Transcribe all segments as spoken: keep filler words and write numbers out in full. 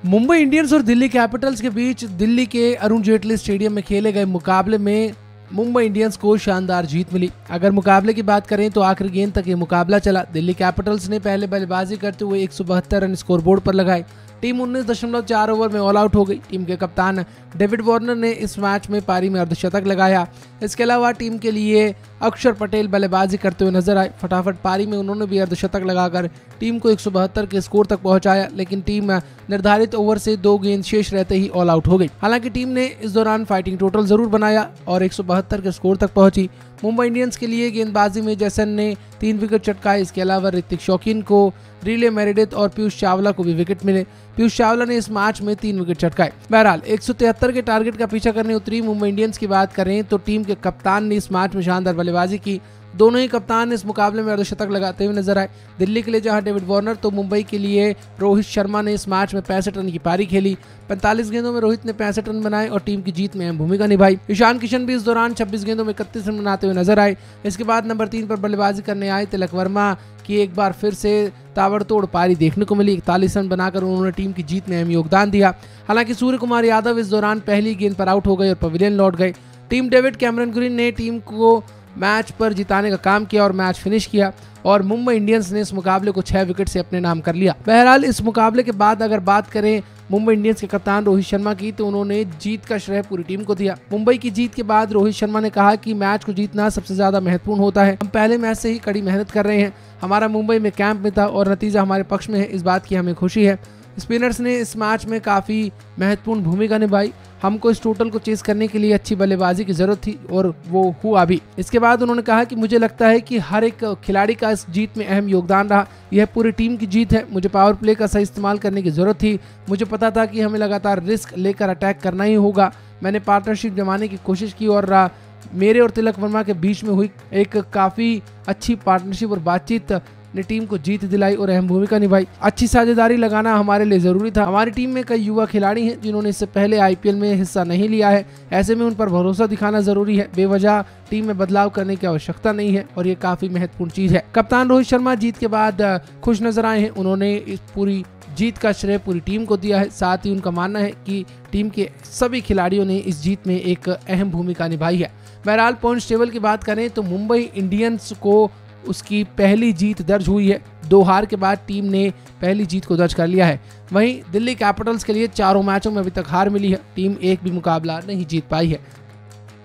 Mumbai Indians और Delhi Capitals के बीच दिल्ली के अरुण जेटली स्टेडियम में खेले गए मुकाबले में मुंबई इंडियंस को शानदार जीत मिली। अगर मुकाबले की बात करें तो आखिरी गेंद तक ये मुकाबला चला। दिल्ली कैपिटल्स ने पहले बल्लेबाजी करते हुए एक सौ बहत्तर रन स्कोरबोर्ड पर लगाए। टीम उन्नीस दशमलव चार ओवर में ऑल आउट हो गई। टीम के कप्तान डेविड वार्नर ने इस मैच में पारी में अर्धशतक लगाया। इसके अलावा टीम के लिए अक्षर पटेल बल्लेबाजी करते हुए नजर आए। फटाफट पारी में उन्होंने भी अर्धशतक लगाकर टीम को एक सौ बहत्तर के स्कोर तक पहुंचाया, लेकिन टीम निर्धारित ओवर से दो गेंद शेष रहते ही ऑल आउट हो गई। हालांकि टीम ने इस दौरान फाइटिंग टोटल जरूर बनाया और एक सौ बहत्तर के स्कोर तक पहुंची। मुंबई इंडियंस के लिए गेंदबाजी में जैसन ने तीन विकेट चटकाए। इसके अलावा ऋतिक शौकीन को, रिले मेरेडिथ और पीयूष चावला को भी विकेट मिले। पीयूष चावला ने इस मैच में तीन विकेट चटकाए। बहरहाल एक सौ तिहत्तर के टारगेट का पीछा करने उतरी मुंबई इंडियंस की बात करें तो टीम के कप्तान ने इस मैच में शानदार बल्लेबाजी की। दोनों ही कप्तान इस मुकाबले में अर्धशतक लगाते हुए नजर आए। दिल्ली के लिए जहां डेविड वार्नर तो मुंबई के लिए रोहित शर्मा ने इस मैच में पैंसठ रन की पारी खेली। पैंतालीस गेंदों में रोहित ने पैंसठ रन बनाए और टीम की जीत में अहम भूमिका निभाई। ईशान किशन भी इस दौरान छब्बीस गेंदों में इकतीस रन बनाते हुए नजर आए। इसके बाद नंबर तीन पर बल्लेबाजी करने आए तिलक वर्मा की एक बार फिर से ताबड़तोड़ पारी देखने को मिली। इकतालीस रन बनाकर उन्होंने टीम की जीत में अहम योगदान दिया। हालांकि सूर्य कुमार यादव इस दौरान पहली गेंद पर आउट हो गए और पवेलियन लौट गए। टीम डेविड कैमरन ग्रीन ने टीम को मैच पर जिताने का काम किया और मैच फिनिश किया और मुंबई इंडियंस ने इस मुकाबले को छह विकेट से अपने नाम कर लिया। बहरहाल इस मुकाबले के बाद अगर बात करें मुंबई इंडियंस के कप्तान रोहित शर्मा की तो उन्होंने जीत का श्रेय पूरी टीम को दिया। मुंबई की जीत के बाद रोहित शर्मा ने कहा कि मैच को जीतना सबसे ज्यादा महत्वपूर्ण होता है। हम पहले मैच से ही कड़ी मेहनत कर रहे हैं। हमारा मुंबई में कैंप में था और नतीजा हमारे पक्ष में है, इस बात की हमें खुशी है। स्पिनर्स ने इस मैच में काफी महत्वपूर्ण भूमिका निभाई। हमको इस टोटल को चेस करने के लिए अच्छी बल्लेबाजी की जरूरत थी और वो हुआ भी। इसके बाद उन्होंने कहा कि मुझे लगता है कि हर एक खिलाड़ी का इस जीत में अहम योगदान रहा। यह पूरी टीम की जीत है। मुझे पावर प्ले का सही इस्तेमाल करने की जरूरत थी। मुझे पता था कि हमें लगातार रिस्क लेकर अटैक करना ही होगा। मैंने पार्टनरशिप जमाने की कोशिश की और मेरे और तिलक वर्मा के बीच में हुई एक काफी अच्छी पार्टनरशिप और बातचीत ने टीम को जीत दिलाई और अहम भूमिका निभाई। अच्छी साझेदारी लगाना हमारे लिए जरूरी था। हमारी टीम में कई युवा खिलाड़ी हैं जिन्होंने इससे पहले आईपीएल में हिस्सा नहीं लिया है। ऐसे में उन पर भरोसा दिखाना जरूरी है। बेवजह टीम में बदलाव करने की आवश्यकता नहीं है और ये काफी महत्वपूर्ण चीज है। कप्तान रोहित शर्मा जीत के बाद खुश नजर आए हैं। उन्होंने इस पूरी जीत का श्रेय पूरी टीम को दिया है। साथ ही उनका मानना है कि टीम के सभी खिलाड़ियों ने इस जीत में एक अहम भूमिका निभाई है। बहरहाल पॉइंट्स टेबल की बात करें तो मुंबई इंडियंस को उसकी पहली जीत दर्ज हुई है। दो हार के बाद टीम ने पहली जीत को दर्ज कर लिया है। वहीं दिल्ली कैपिटल्स के लिए चारों मैचों में अभी तक हार मिली है। टीम एक भी मुकाबला नहीं जीत पाई है।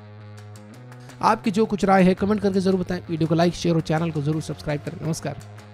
आपकी जो कुछ राय है कमेंट करके जरूर बताएं। वीडियो को लाइक शेयर और चैनल को जरूर सब्सक्राइब करें। नमस्कार।